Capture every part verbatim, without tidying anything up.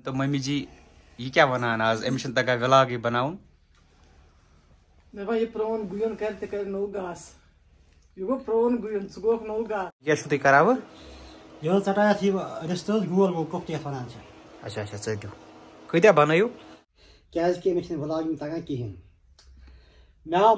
तो मम्मी जी ये क्या बनान आज अमिशन तक व्लॉग ही बनाऊं मैं भाई प्रोन गुयन करते कर नो गास युगो प्रोन गुयन सुगोक नो गा क्या शुति कराव यो चटाया थी रिश्तों गोल गो कोफ्ते फनान छ अच्छा अच्छा चलो कइता बनायो क्याज के मिशन व्लॉग में तगा किहिन नाउ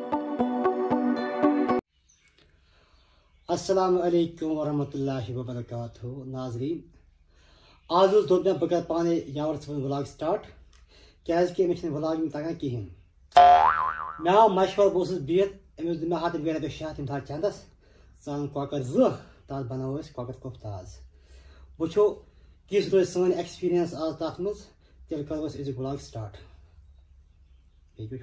अस्सलाम वालेकुम व रहमतुल्लाहि व बरकातहू नाज़रीन आज उस दोपहर बगैर पाने यावर से व्लॉग स्टार्ट क्याज के मिशन व्लॉग में तगा किहिन नाउ मशवर बोस बियत एमस दिन हाथ बेरा पे शात इंथा चंदस सान कोकर ज ताज बनावस कोकर कोफ्ताज बुछो किस रोज सन एक्सपीरियंस आज तात मस तेल करवस इज व्लॉग स्टार्ट बेबी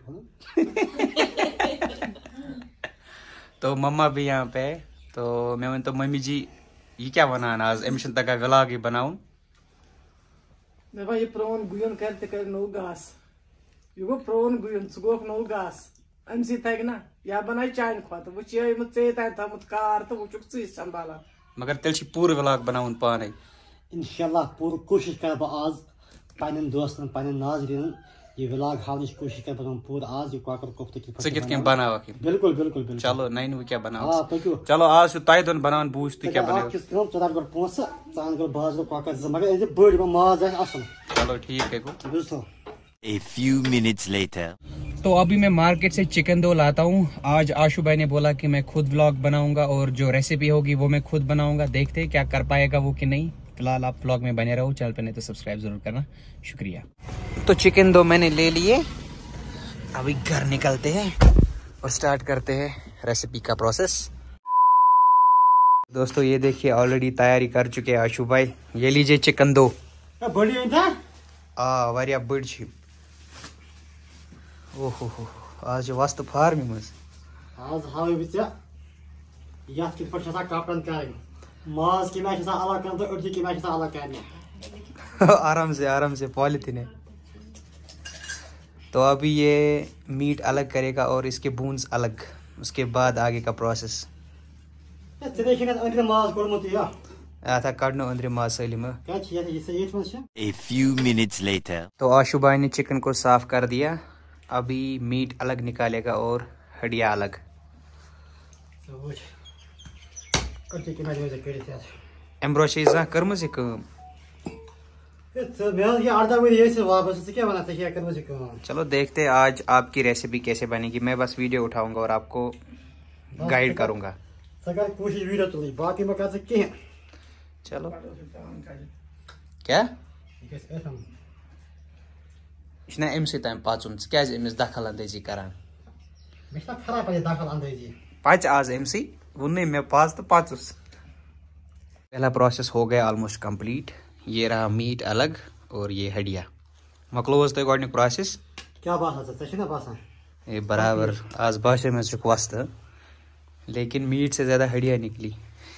तो मम्मा भी यहाँ पे है तो मैं तो मम्मी जी ये क्या बनाना आज अमिशन तक व्लॉग ही बनाऊं मैं भाई प्रोन गुयन करते कर नो गास युगो प्रोन गुयन सुगोक नो गास अमसी तक ना या बनाई चाइन खत वो चे मत से ता था मत कार तो वो चुक से संभाला मगर तेल छी पूरे व्लॉग बनाऊं पाने इंशाल्लाह पूरी कोशिश कर बा आज पानन दोस्तन पानन नाज़रीन ये व्लॉग हावनिश कोशिश कर बा पूरा आज ये कोकर कोफ्ते की से कित के बनावा की बिल्कुल बिल्कुल बिल्कुल चलो नहीं नु क्या बनाओ हां तो क्यों चलो आज से ताई दोन बनावन बूझ तू क्या बनाओ किस तरह चला कर पोस चांद कर बाजरो कोकर ज मगर ये बड़ी में माज है असल चलो ठीक है को दोस्तों A few minutes later. तो अभी मैं मार्केट से चिकन दो लाता हूँ। आज आशु भाई ने बोला कि मैं खुद व्लॉग बनाऊंगा और जो रेसिपी होगी वो मैं खुद बनाऊंगा। देखते हैं क्या कर पाएगा वो कि नहीं। फिलहाल आप व्लॉग में बने रहो, चैनल पे नहीं तो सब्सक्राइब जरूर करना, शुक्रिया। तो चिकन दो मैंने ले लिए, अभी घर निकलते हैं और स्टार्ट करते हैं रेसिपी का प्रोसेस। दोस्तों ये देखिए ऑलरेडी तैयारी कर चुके हैं आशु भाई। ये लीजिए चिकन दो। बड़ी था आ वारिया बड़ छी। ओहो हो आज वास्त फार्म मज आज हावे बिचा यात के पछता कापन कर मास की मैच सा अलग कर तो उर्दी की मैच सा अलग करना आराम से आराम से पॉलिथीन है। तो अभी ये मीट अलग करेगा और इसके बून्स अलग, उसके बाद आगे का प्रोसेस। ये देखिए ना अंदर मास कोलमत या आता काटनो अंदर मास सलीम। क्या चाहिए ये ये मत है। A few minutes later. तो आशु भाई ने चिकन को साफ कर दिया, अभी मीट अलग निकालेगा और हड्डियां अलग। एम्ब्रोशीजा कर्म से कम चलो देखते हैं आज आपकी रेसिपी कैसे बनेगी। मैं बस वीडियो उठाऊंगा और आपको गाइड करूंगा। कोशिश वीडियो तो बाकी मैं कर सकते हैं। चलो क्या इतना एम से टाइम पाचुन क्या एमस दखल अंदाजी करान मिस्ता खराब है दखल अंदाजी पाच आज एमसी वुन्ने में पास तो पाचुस। पहला प्रोसेस हो गया ऑलमोस्ट कंप्लीट। ये रहा मीट अलग और ये हड्डियां मकलोज तो गॉडनिक प्रोसेस क्या बात है सच ना बात ये बराबर आज भाषा में चुक वस्त, लेकिन मीट से ज्यादा हड्डियां निकली।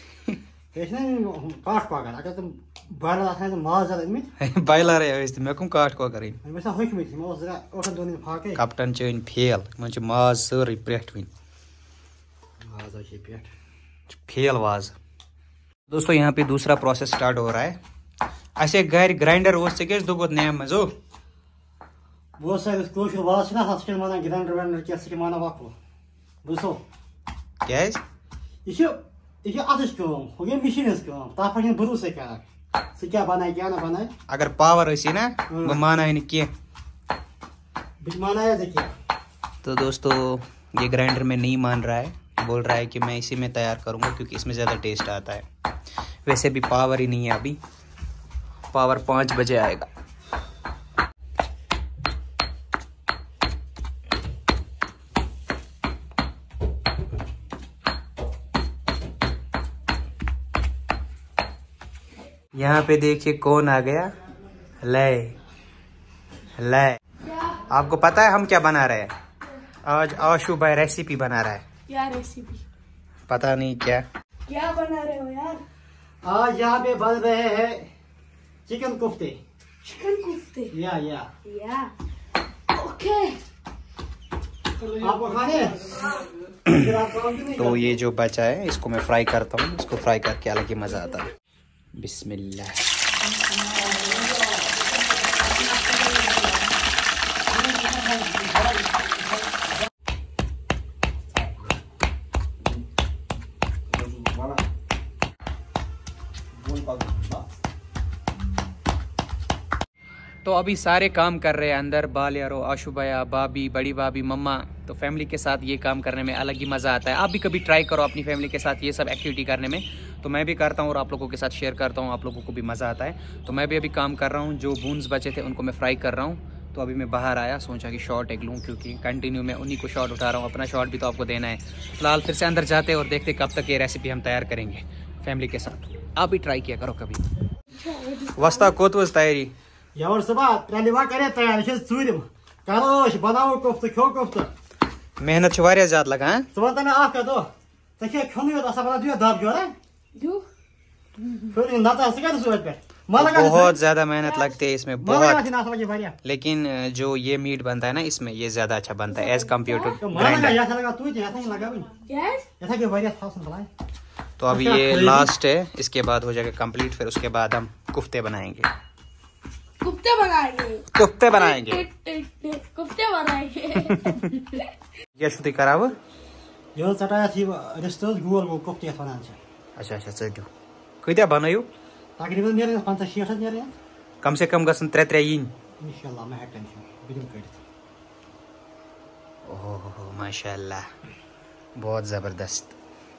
काट को अगर तुम बायला है तो मार ज्यादा में बायला रे इस मैं कम काट को करें वैसा होइक में थी मैं जरा ओटन दोनी फाके कैप्टन चेन फेल मुझे माज सर प्रेट विन माज है पेट फेल वाज। दोस्तों यहाँ पे दूसरा प्रोसेस स्टार्ट हो रहा है। ऐसे घर ग्राइंडर वो से के दोगोत नेम मजो वो से इसको शुरू वाला ना हस्के माना ग्राइंडर ग्राइंडर कैसे के माना वाको बुझो क्या है इसे इसे आदेश को हो गया मशीन इसको तापन भरोसे क्या से क्या बनाए क्या ना बनाए अगर पावर ऐसी ना वो माना है नहीं किया बिच माना है देखिए। तो दोस्तों ये ग्राइंडर में नहीं मान रहा है, बोल रहा है कि मैं इसी में तैयार करूंगा क्योंकि इसमें ज़्यादा टेस्ट आता है। वैसे भी पावर ही नहीं है, अभी पावर पाँच बजे आएगा। यहाँ पे देखिए कौन आ गया, ले ले। आपको पता है हम क्या बना रहे हैं आज? आशु भाई रेसिपी बना रहा है। क्या रेसिपी? पता नहीं क्या क्या बना रहे हो यार? आज यहाँ पे बन रहे हैं चिकन कोफ्ते। चिकन कोफ्ते? या या या ओके। आपको खाने? तो ये जो बचा है इसको मैं फ्राई करता हूँ, इसको फ्राई करके अलग ही मजा आता है। बिस्मिल्लाह। तो अभी सारे काम कर रहे हैं अंदर, बाल यारो, आशु भैया, भाभी, बड़ी भाभी, मम्मा। तो फैमिली के साथ ये काम करने में अलग ही मज़ा आता है। आप भी कभी ट्राई करो अपनी फैमिली के साथ ये सब एक्टिविटी करने में। तो मैं भी करता हूँ और आप लोगों के साथ शेयर करता हूँ, आप लोगों को भी मज़ा आता है। तो मैं भी अभी काम कर रहा हूँ, जो बूंस बचे थे उनको मैं फ्राई कर रहा हूँ। तो अभी मैं बाहर आया, सोचा कि शॉट एक लूँ, क्योंकि कंटिन्यू मैं उन्हीं को शॉट उठा रहा हूँ, अपना शॉट भी तो आपको देना है। फिलहाल फिर से अंदर जाते और देखते कब तक ये रेसिपी हम तैयार करेंगे फैमिली के साथ। आप भी ट्राई किया करो कभी। वस्ता कोत वज तैयारी यवर सुबह त्रेलिवा करे तैयार छ चूरिम करो बनाओ कोफ्त खो कोफ्त मेहनत छ वारिया ज्यादा लगा हैं सुबह तने आफ दो तके खनु असा बना दियो दाब जोरा दो फिर नाता सिका सुबह पे बहुत ज्यादा मेहनत लगती है इसमें, बहुत। लेकिन जो ये मीट बनता है ना इसमें, ये ज्यादा अच्छा बनता है एज कम्पेयर टू ग्राइंडर। तो अभी ये लास्ट है, इसके बाद हो जाएगा कंप्लीट। फिर उसके बाद हम कुफ्ते बनाएंगे कुफ्ते बनाएंगे कुफ्ते बनाएंगे कुफ्ते बनाएंगे क्या शुद्धि कराव यो चटाया थी रेस्टोरेंट गोल को कुफ्ते बनान छ। अच्छा अच्छा चलो कइता बनायो तकरीबन मेरे पचास साठ मेरे कम से कम गसन त्रे त्रे इन इंशाल्लाह मैं है टेंशन बिल्कुल कर। ओह माशाल्लाह बहुत जबरदस्त।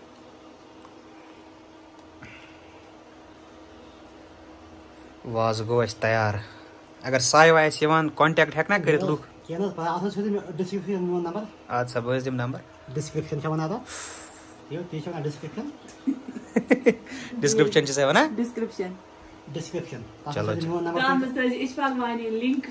वाज गो तैयार। अगर साय वाय यवान कांटेक्ट हेक ना करित लुक केना आसा छ डिस्क्रिप्शन में नंबर आज सब दिम नंबर डिस्क्रिप्शन छ बना दो यो टीचर का डिस्क्रिप्शन डिस्क्रिप्शन से ना डिस्क्रिप्शन डिस्क्रिप्शन चलो काम से इशफाक वानी लिंक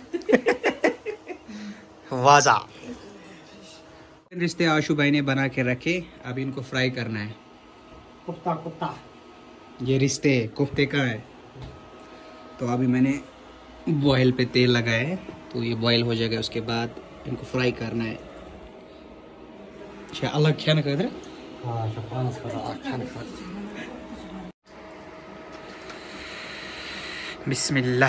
वाजा। रिश्ते आशु भाई ने बना के रखे, अब इनको फ्राई करना है। कुफ्ता कुफ्ता ये रिश्ते कुफ्ते का है। तो अभी मैंने बॉयल पे तेल लगाया है, तो ये बॉयल हो जाएगा, उसके बाद इनको फ्राई करना है। अच्छा अलग क्या ना कर हां शपान खा अच्छा नहीं खा। बिस्मिल्लाह।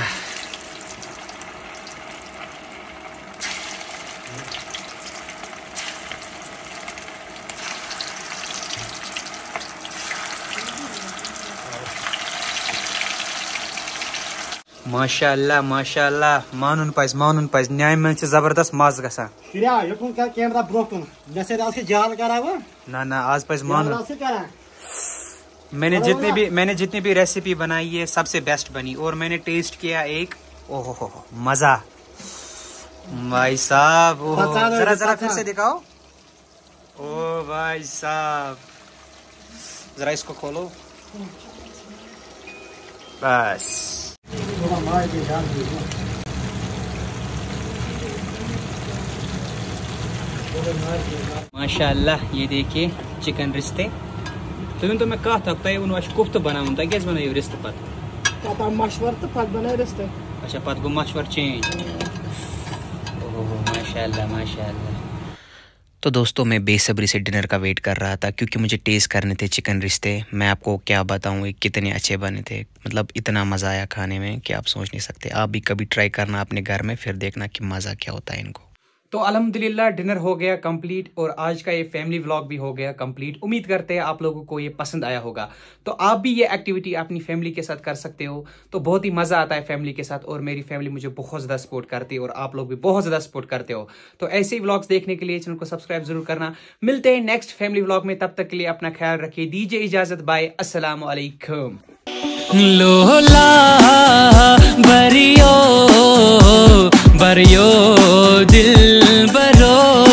माशाअल्लाह माशाअल्लाह मानुन पज मानुन पज न्याय में जबरदस्त मज गसा शिरिया यकुन का कैमरा ब्रोकन जैसे आज के जाल करा वो ना ना आज पज मानुन। मैंने जितनी भी मैंने जितनी भी रेसिपी बनाई है सबसे बेस्ट बनी, और मैंने टेस्ट किया एक, ओहो हो मजा भाई साहब। जरा जरा फिर से दिखाओ। ओ भाई साहब जरा इसको खोलो बस। माशाअल्लाह ये देखिए चिकन रिश्ते। तो तो मैं कहा था तय उन कुफ्त बनाऊं त कैसे बनायो रिश्ते पत पता मशवर तो पत बनाए रिश्ते। अच्छा पत गो मशवर चेंज। ओह माशाअल्लाह माशाअल्लाह। तो दोस्तों मैं बेसब्री से डिनर का वेट कर रहा था, क्योंकि मुझे टेस्ट करने थे चिकन रिश्ते। मैं आपको क्या बताऊं ये कितने अच्छे बने थे, मतलब इतना मज़ा आया खाने में कि आप सोच नहीं सकते। आप भी कभी ट्राई करना अपने घर में, फिर देखना कि मज़ा क्या होता है इनको। तो अल्हम्दुलिल्लाह डिनर हो गया कंप्लीट, और आज का ये फैमिली व्लॉग भी हो गया कंप्लीट। उम्मीद करते हैं आप लोगों को ये पसंद आया होगा। तो आप भी ये एक्टिविटी अपनी फैमिली के साथ कर सकते हो, तो बहुत ही मज़ा आता है फैमिली के साथ। और मेरी फैमिली मुझे बहुत ज़्यादा सपोर्ट करती है, और आप लोग भी बहुत ज़्यादा सपोर्ट करते हो। तो ऐसे ही व्लॉग्स देखने के लिए चैनल को सब्सक्राइब जरूर करना। मिलते हैं नेक्स्ट फैमिली व्लॉग में, तब तक के लिए अपना ख्याल रखिए। दीजिए इजाज़त, बाय, अस्सलाम वालेकुम। लोला बरियो बरियो दिल बरो,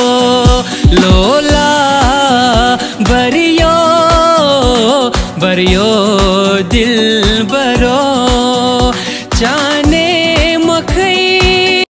लोला बरियो बरियो दिल बरो।